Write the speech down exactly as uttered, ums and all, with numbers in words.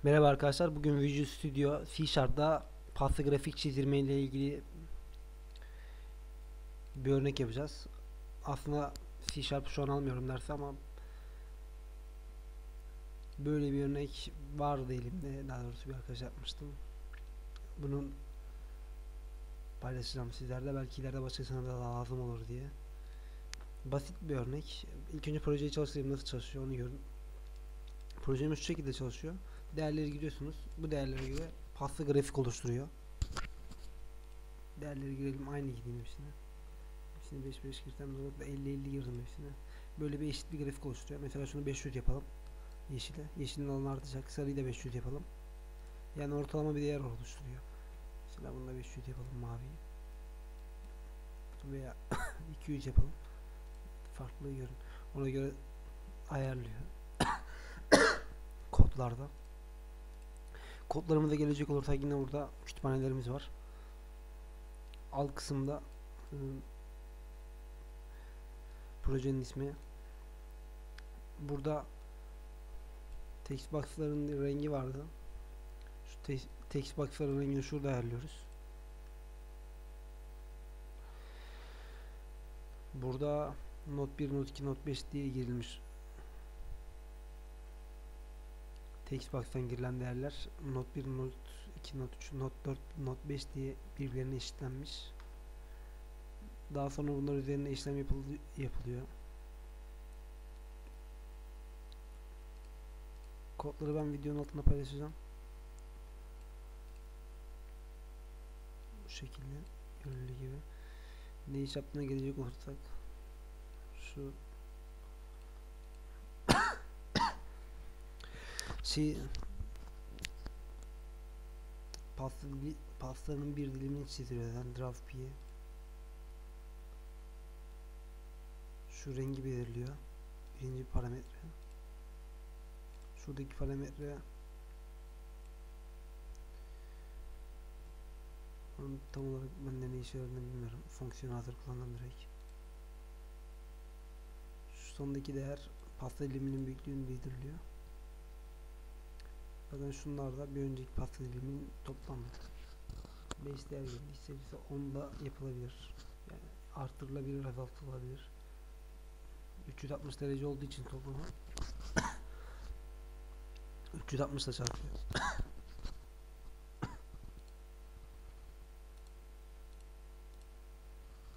Merhaba arkadaşlar. Bugün Visual Studio C Sharp'da pasta grafik çizdirme ile ilgili bir örnek yapacağız. Aslında C Sharp şu an almıyorum dersi ama böyle bir örnek vardı elimde. Daha doğrusu bir arkadaş yapmıştım. Bunun paylaşacağım sizlerle. Belki ileride başkasına da lazım olur diye. Basit bir örnek. İlk önce projeyi çalıştırayım, nasıl çalışıyor onu görün. Projemiz şu şekilde çalışıyor. Değerleri giriyorsunuz. Bu değerlere göre pasta grafik oluşturuyor. Değerleri girelim, aynı gideyim hepsine. Hepsini beş beş girsem de elli elli girdim hepsine. Böyle bir eşit bir grafik oluşturuyor. Mesela şunu beş yüz yapalım. Yeşile. Yeşilin alanı artacak. Sarıyı da beş yüz yapalım. Yani ortalama bir değer oluşturuyor. Mesela bunu da beş yüz yapalım, maviyi. Veya iki yüz yapalım. Farklılığı görün. Ona göre ayarlıyor. Kodlarda. Kodlarımıza gelecek olursak yine burada kütüphanelerimiz var. Alt kısımda ıı, projenin ismi. Burada text box'ların rengi vardı. Şu te text box'ların rengini şurada ayarlıyoruz. Burada not bir, not iki, not beş diye girilmiş. Text box'tan girilen değerler not bir, not iki, not üç, not dört, not beş diye birbirlerine eşitlenmiş. Daha sonra bunlar üzerine işlem yapılıyor. Kodları ben videonun altında paylaşacağım. Bu şekilde görüldüğü gibi. Ne iş yaptığına gelecek olursak şu şey pasta, pastanın bir dilimini çiziyor. Yani draft P'ye şu rengi belirliyor. Birinci parametre. Şuradaki parametre tam olarak ben de ne işe yaradığını bilmiyorum. Fonksiyon hazır kullandım direkt. Şu sondaki değer pasta diliminin büyüklüğünü bildiriliyor. Zaten şunlar da bir önceki pasta diliminin toplamı. beş değer geldiyse on da yapılabilir. Yani artırılabilir, azaltılabilir. üç yüz altmış derece olduğu için toplamı üç yüz altmış ile çarpıyor.